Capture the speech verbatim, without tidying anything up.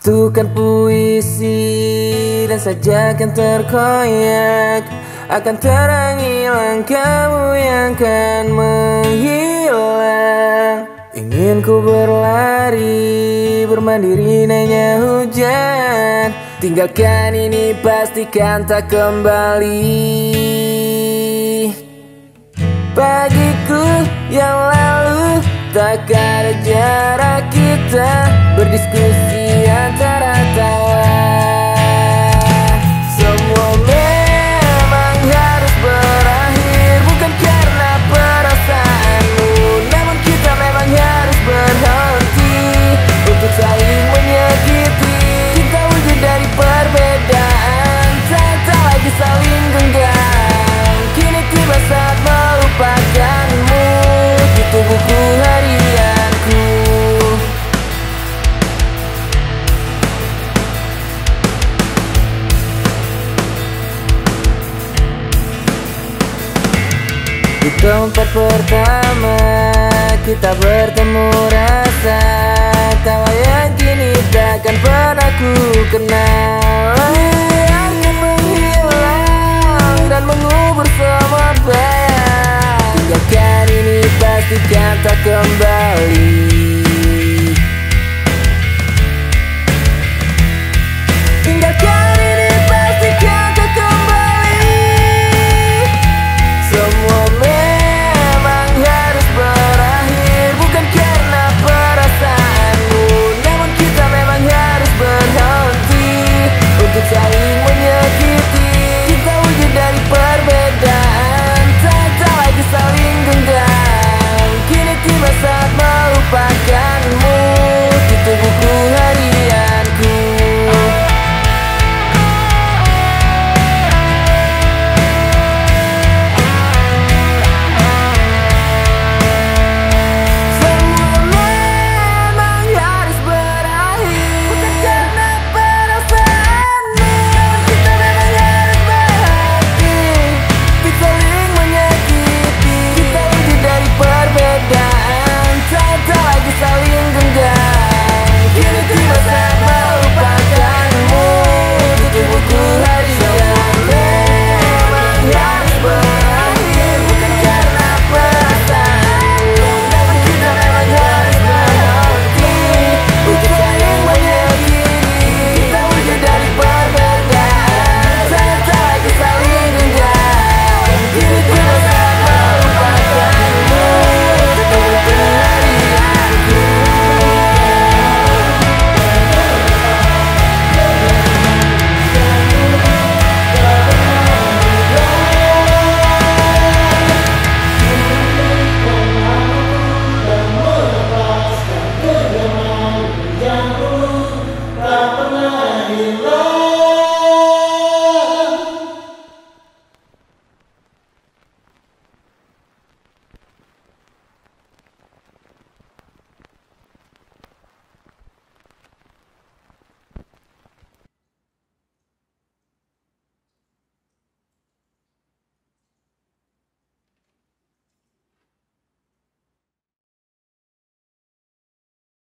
Tukar puisi dan sajakan terkoyak, akan terangi langkahmu yang kan menghilang. Ingin ku berlari, bermandiri naiknya hujan. Tinggalkan ini, pastikan tak kembali. Pagiku yang lalu, tak ada jarak kita, berdiskusi antara tawa. Semua memang harus berakhir, bukan karena perasaanmu, namun kita memang harus berhenti untuk saling menyakiti. Kita wujud dari perbedaan, tak lagi saling genggam. Kini tiba saat melupakanmu di tubuhku harianku. Di tempat pertama kita bertemu, rasa tawa yang kini takkan pernah ku kenal akan menghilang dan mengubur semua bayang. Tinggalkan ini, pastikan tak kembali.